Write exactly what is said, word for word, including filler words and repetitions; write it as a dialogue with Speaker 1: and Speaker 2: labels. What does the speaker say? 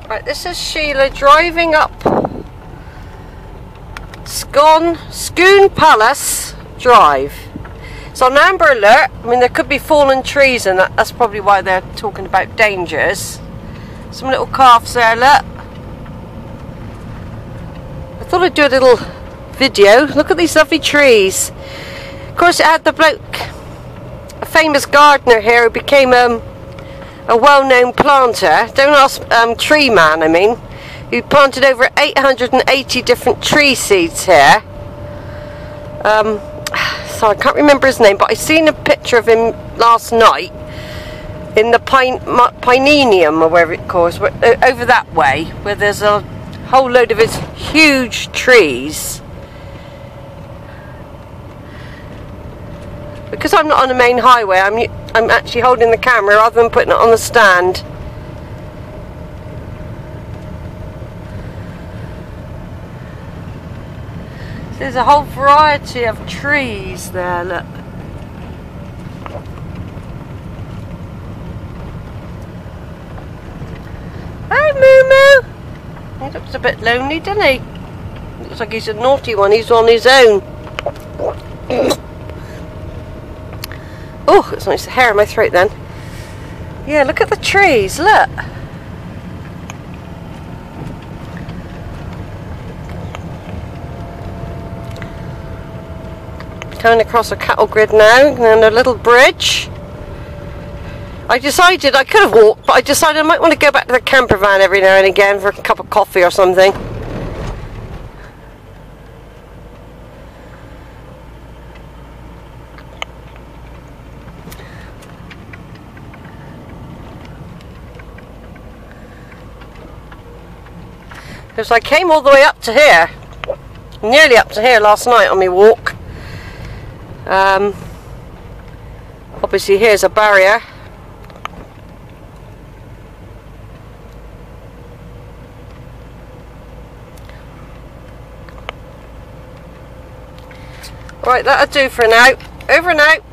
Speaker 1: Right, this is Sheila driving up Scone, Scone Palace Drive. It's on Amber Alert. I mean, there could be fallen trees, and that, that's probably why they're talking about dangers. Some little calves there, look. I thought I'd do a little video. Look at these lovely trees. Of course, it had the bloke, a famous gardener here who became um, a well-known planter. Don't ask um, tree man, I mean, who planted over eight hundred eighty different tree seeds here. Um, so I can't remember his name, but I seen a picture of him last night in the pine, Pinenium, or wherever it calls, where, uh, over that way, where there's a whole load of his huge trees. Because I'm not on the main highway, I'm I'm actually holding the camera rather than putting it on the stand. So there's a whole variety of trees there, look. Hi, Moo Moo! He looks a bit lonely, doesn't he? Looks like he's a naughty one, he's on his own. Oh, it's nice hair in my throat then. Yeah, look at the trees, look. Coming across a cattle grid now, and then a little bridge. I decided, I could have walked, but I decided I might want to go back to the camper van every now and again for a cup of coffee or something. Because I came all the way up to here, nearly up to here last night on my walk. Um, obviously here's a barrier. Right, that'll do for now. Over and out.